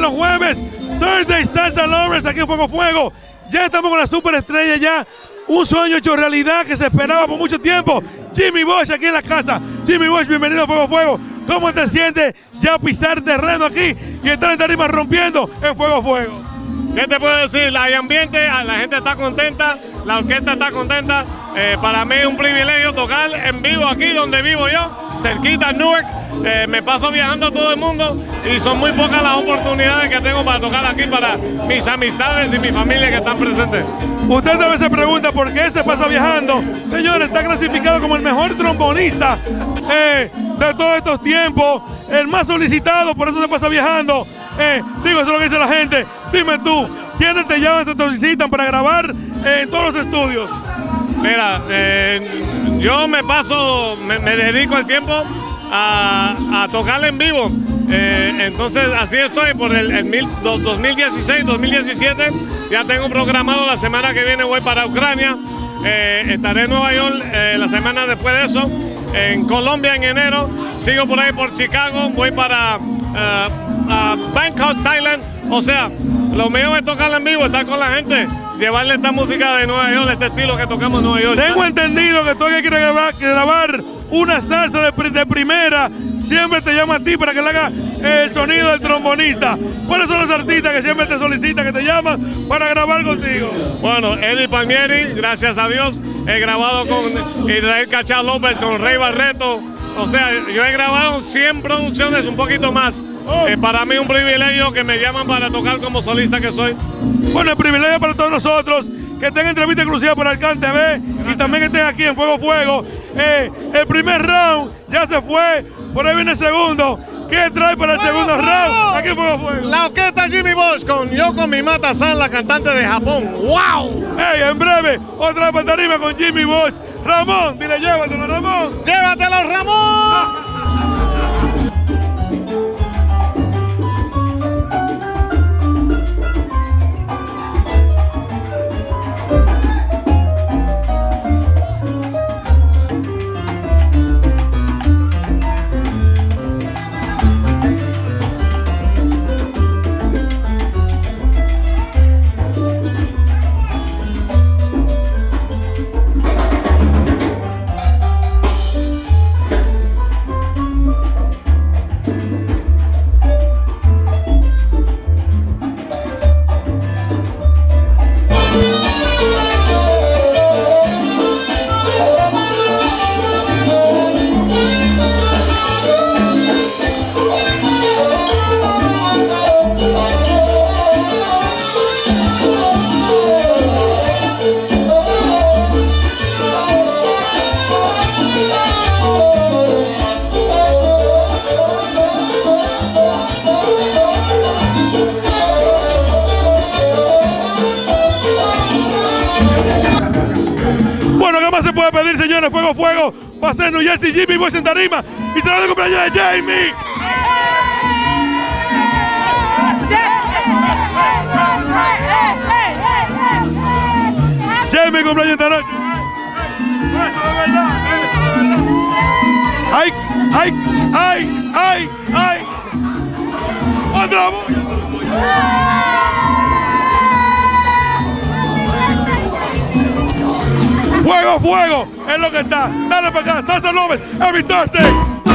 los jueves, Thursday Salsa Lovers, aquí en Fuego Fuego. Ya estamos con la superestrella ya, un sueño hecho realidad que se esperaba por mucho tiempo. Jimmy Bosh aquí en la casa. Jimmy Bosh, bienvenido a Fuego Fuego. ¿Cómo te sientes ya pisar terreno aquí y estar en tarima rompiendo en Fuego Fuego? ¿Qué te puedo decir? Hay ambiente, la gente está contenta, la orquesta está contenta. Para mí es un privilegio tocar en vivo aquí donde vivo yo, cerquita en Newark. Me paso viajando a todo el mundo y son muy pocas las oportunidades que tengo para tocar aquí para mis amistades y mi familia que están presentes. Usted a veces pregunta por qué se pasa viajando. Señores, está clasificado como el mejor trombonista de todos estos tiempos, el más solicitado, por eso se pasa viajando. Digo, eso es lo que dice la gente. Dime tú, ¿quiénes te llaman, te solicitan para grabar en todos los estudios? Mira, yo me dedico el tiempo a tocar en vivo. Entonces así estoy por el 2016, 2017. Ya tengo programado la semana que viene, voy para Ucrania. Estaré en Nueva York la semana después de eso. En Colombia en enero. Sigo por ahí por Chicago. Voy para Bangkok, Thailand. O sea, lo mío es tocar en vivo, estar con la gente, llevarle esta música de Nueva York, este estilo que tocamos en Nueva York. Tengo entendido que tú que quieres grabar una salsa de primera, siempre te llama a ti para que le haga el sonido del trombonista. ¿Cuáles son los artistas que siempre te solicitan, que te llaman para grabar contigo? Bueno, Eddie Palmieri, gracias a Dios, he grabado con Israel Cachá López, con Rey Barreto. O sea, yo he grabado 100 producciones, un poquito más. Para mí es un privilegio que me llaman para tocar como solista que soy. Bueno, el privilegio para todos nosotros, que estén entrevista exclusiva por Alcan TV y también que estén aquí en Fuego Fuego. El primer round ya se fue, por ahí viene el segundo. ¿Qué trae para el segundo round? Aquí en Fuego Fuego. La orquesta Jimmy Bosh con Yoko Mimata-san, la cantante de Japón. ¡Wow! Hey, en breve, otra vez tarima con Jimmy Bosh. Ramón, dile llévatelo, Ramón. ¡Llévatelo, Ramón! Pedir, señores, Fuego Fuego, va a ser New Jersey, Jimmy Bosh en tarima y será de cumpleaños de Jamie. Jamie cumpleaños esta noche. ¡Ay, ay, ay, ay, ay! ¡Otra bulla! Fuego, fuego, es lo que está. Dale para acá, Salsa Lovers, every Thursday.